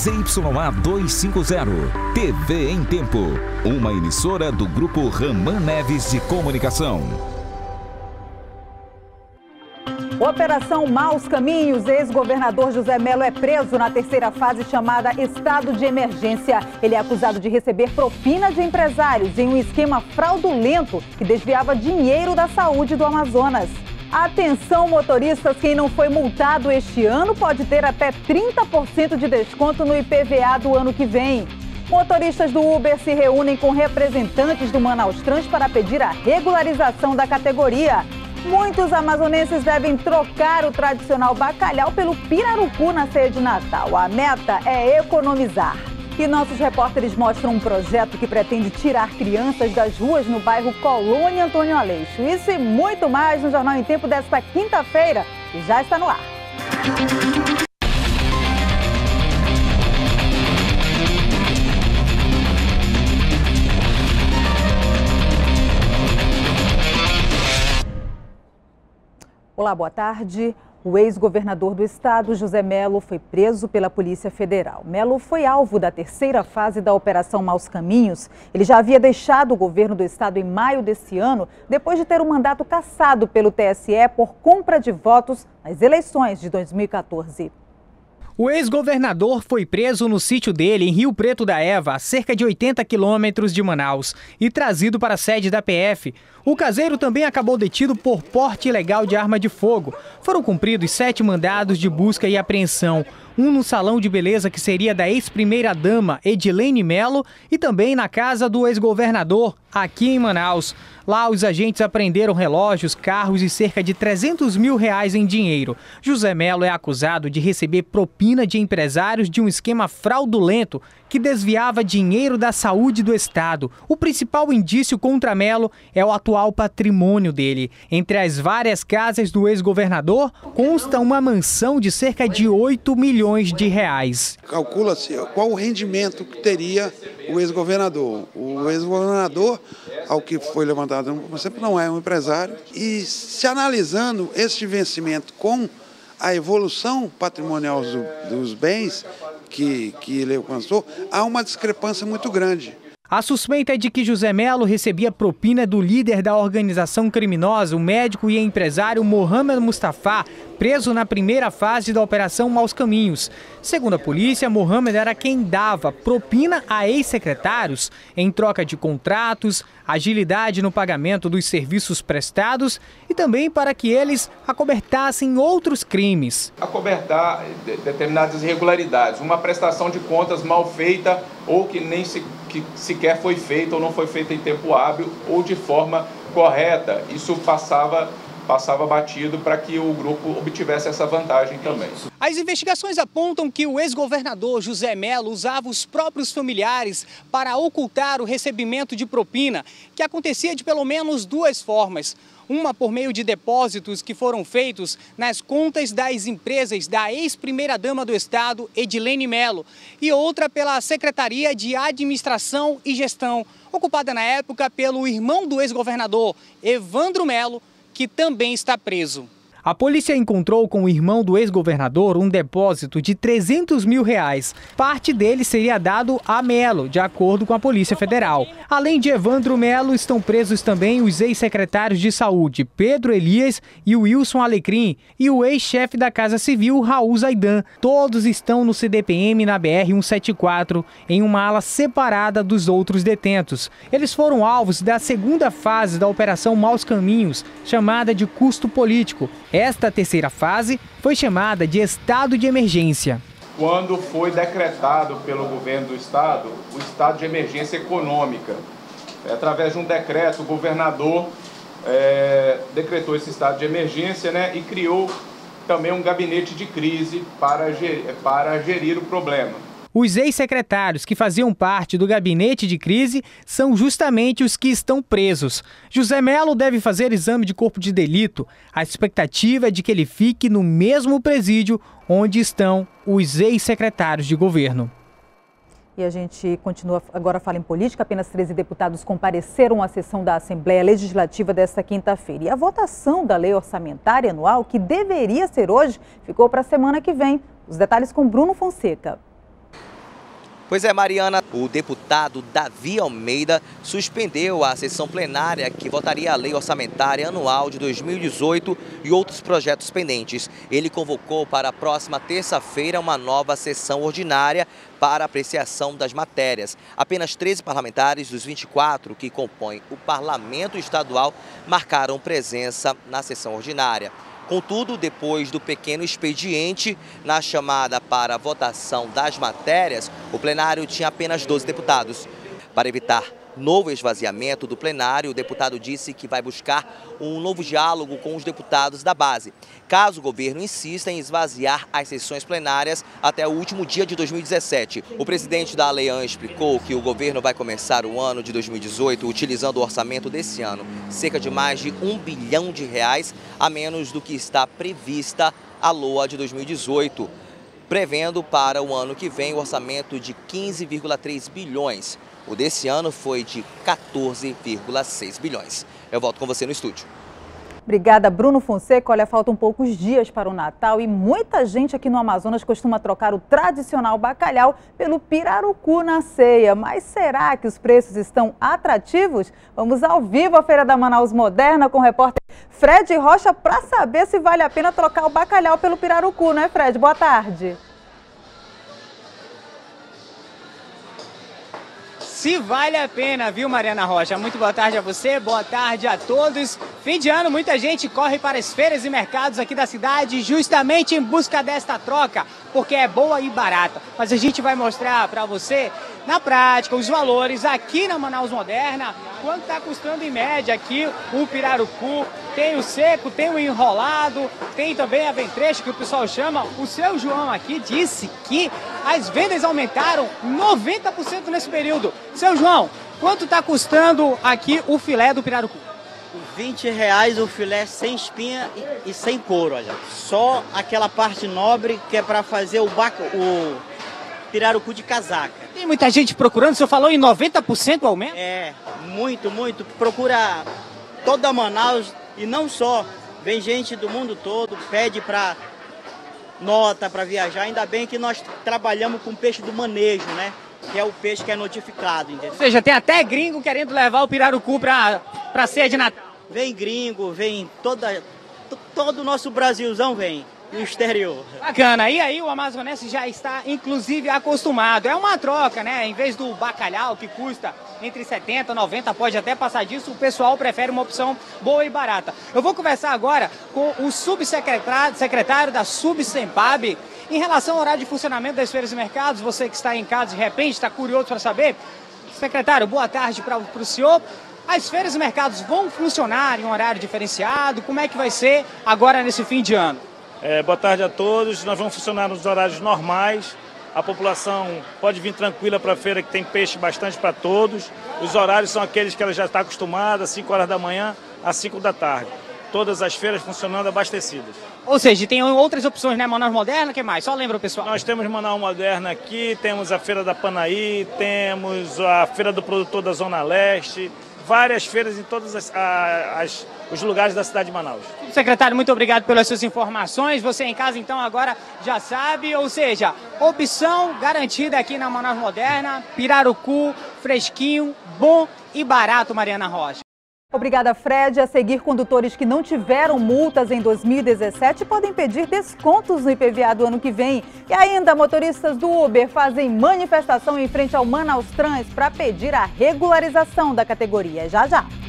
ZYA 250, TV em Tempo, uma emissora do Grupo Raman Neves de Comunicação. Operação Maus Caminhos. Ex-governador José Melo é preso na terceira fase chamada Estado de Emergência. Ele é acusado de receber propina de empresários em um esquema fraudulento que desviava dinheiro da saúde do Amazonas. Atenção, motoristas, quem não foi multado este ano pode ter até 30% de desconto no IPVA do ano que vem. Motoristas do Uber se reúnem com representantes do Manaus Trans para pedir a regularização da categoria. Muitos amazonenses devem trocar o tradicional bacalhau pelo pirarucu na ceia de Natal. A meta é economizar. E nossos repórteres mostram um projeto que pretende tirar crianças das ruas no bairro Colônia Antônio Aleixo. Isso e muito mais no Jornal em Tempo desta quinta-feira, que já está no ar. Olá, boa tarde. O ex-governador do estado, José Melo, foi preso pela Polícia Federal. Melo foi alvo da terceira fase da Operação Maus Caminhos. Ele já havia deixado o governo do estado em maio desse ano, depois de ter um mandato cassado pelo TSE por compra de votos nas eleições de 2014. O ex-governador foi preso no sítio dele, em Rio Preto da Eva, a cerca de 80 quilômetros de Manaus, e trazido para a sede da PF. O caseiro também acabou detido por porte ilegal de arma de fogo. Foram cumpridos 7 mandados de busca e apreensão. Um no salão de beleza que seria da ex-primeira-dama Edilene Melo e também na casa do ex-governador, aqui em Manaus. Lá, os agentes apreenderam relógios, carros e cerca de R$300 mil em dinheiro. José Melo é acusado de receber propina de empresários de um esquema fraudulento que desviava dinheiro da saúde do estado. O principal indício contra Melo é o atual patrimônio dele. Entre as várias casas do ex-governador, consta uma mansão de cerca de R$8 milhões. Calcula-se qual o rendimento que teria o ex-governador. O ex-governador, ao que foi levantado, sempre não é um empresário. E se analisando este vencimento com a evolução patrimonial dos bens que ele alcançou, há uma discrepância muito grande. A suspeita é de que José Melo recebia propina do líder da organização criminosa, o médico e empresário Mohamed Mustafa, preso na primeira fase da Operação Maus Caminhos. Segundo a polícia, Mohamed era quem dava propina a ex-secretários em troca de contratos, agilidade no pagamento dos serviços prestados e também para que eles acobertassem outros crimes. Acobertar determinadas irregularidades, uma prestação de contas mal feita ou que nem sequer foi feita ou não foi feita em tempo hábil ou de forma correta. Isso passava batido para que o grupo obtivesse essa vantagem também. As investigações apontam que o ex-governador José Melo usava os próprios familiares para ocultar o recebimento de propina, que acontecia de pelo menos 2 formas. Uma por meio de depósitos que foram feitos nas contas das empresas da ex-primeira-dama do estado, Edilene Melo, e outra pela Secretaria de Administração e Gestão, ocupada na época pelo irmão do ex-governador, Evandro Melo, que também está preso. A polícia encontrou com o irmão do ex-governador um depósito de R$300 mil. Parte dele seria dado a Melo, de acordo com a Polícia Federal. Além de Evandro Melo, estão presos também os ex-secretários de saúde, Pedro Elias e Wilson Alecrim, e o ex-chefe da Casa Civil, Raul Zaidan. Todos estão no CDPM na BR-174, em uma ala separada dos outros detentos. Eles foram alvos da segunda fase da Operação Maus Caminhos, chamada de custo político. Esta terceira fase foi chamada de estado de emergência. Quando foi decretado pelo governo do estado o estado de emergência econômica, através de um decreto, o governador decretou esse estado de emergência, né, e criou também um gabinete de crise para gerir o problema. Os ex-secretários que faziam parte do gabinete de crise são justamente os que estão presos. José Melo deve fazer exame de corpo de delito. A expectativa é de que ele fique no mesmo presídio onde estão os ex-secretários de governo. E a gente continua, agora fala em política. Apenas 13 deputados compareceram à sessão da Assembleia Legislativa desta quinta-feira. E a votação da lei orçamentária anual, que deveria ser hoje, ficou para a semana que vem. Os detalhes com Bruno Fonseca. Pois é, Mariana, o deputado Davi Almeida suspendeu a sessão plenária que votaria a lei orçamentária anual de 2018 e outros projetos pendentes. Ele convocou para a próxima terça-feira uma nova sessão ordinária para apreciação das matérias. Apenas 13 parlamentares dos 24 que compõem o Parlamento Estadual marcaram presença na sessão ordinária. Contudo, depois do pequeno expediente na chamada para a votação das matérias, o plenário tinha apenas 12 deputados. Para evitar novo esvaziamento do plenário, o deputado disse que vai buscar um novo diálogo com os deputados da base, caso o governo insista em esvaziar as sessões plenárias até o último dia de 2017. O presidente da Alean explicou que o governo vai começar o ano de 2018 utilizando o orçamento desse ano, cerca de mais de R$1 bilhão a menos do que está prevista a LOA de 2018, prevendo para o ano que vem o orçamento de 15,3 bilhões. O desse ano foi de 14,6 bilhões. Eu volto com você no estúdio. Obrigada, Bruno Fonseca. Olha, faltam poucos dias para o Natal e muita gente aqui no Amazonas costuma trocar o tradicional bacalhau pelo pirarucu na ceia. Mas será que os preços estão atrativos? Vamos ao vivo à Feira da Manaus Moderna com o repórter Fred Rocha para saber se vale a pena trocar o bacalhau pelo pirarucu, né, Fred? Boa tarde. Se vale a pena, viu, Mariana Rocha? Muito boa tarde a você, boa tarde a todos. Fim de ano, muita gente corre para as feiras e mercados aqui da cidade justamente em busca desta troca, porque é boa e barata. Mas a gente vai mostrar para você, na prática, os valores aqui na Manaus Moderna, quanto está custando em média aqui o pirarucu. Tem o seco, tem o enrolado, tem também a ventrecho, que o pessoal chama. O seu João aqui disse que as vendas aumentaram 90% nesse período. Seu João, quanto está custando aqui o filé do pirarucu? R$20 o filé sem espinha e sem couro, olha. Só aquela parte nobre que é para fazer o pirarucu de casaca. Tem muita gente procurando, o senhor falou em 90% o aumento? É, muito, muito. Procura toda Manaus e não só. Vem gente do mundo todo, pede para nota para viajar. Ainda bem que nós trabalhamos com peixe do manejo, né? Que é o peixe que é notificado, entendeu? Ou seja, tem até gringo querendo levar o pirarucu para ceia de Natal. Vem gringo, vem todo o nosso Brasilzão vem. No exterior. Bacana, e aí o amazonense já está inclusive acostumado, é uma troca, né? Em vez do bacalhau que custa entre 70 e 90, pode até passar disso, o pessoal prefere uma opção boa e barata. Eu vou conversar agora com o subsecretário da Subsempab em relação ao horário de funcionamento das feiras e mercados. Você que está em casa de repente está curioso para saber. Secretário, boa tarde para o senhor. As feiras e mercados vão funcionar em um horário diferenciado? Como é que vai ser agora nesse fim de ano? Boa tarde a todos. Nós vamos funcionar nos horários normais. A população pode vir tranquila para a feira, que tem peixe bastante para todos. Os horários são aqueles que ela já está acostumada, 5 horas da manhã às 5 da tarde. Todas as feiras funcionando abastecidas. Ou seja, tem outras opções, né? Manaus Moderna, o que mais? Só lembra o pessoal. Nós temos Manaus Moderna aqui, temos a Feira da Panaí, temos a Feira do Produtor da Zona Leste, várias feiras em todos os lugares da cidade de Manaus. Secretário, muito obrigado pelas suas informações. Você em casa, então, agora já sabe, ou seja, opção garantida aqui na Manaus Moderna, pirarucu, fresquinho, bom e barato, Mariana Rocha. Obrigada, Fred. A seguir, condutores que não tiveram multas em 2017 podem pedir descontos no IPVA do ano que vem. E ainda, motoristas do Uber fazem manifestação em frente ao Manaus Trans para pedir a regularização da categoria. Já, já.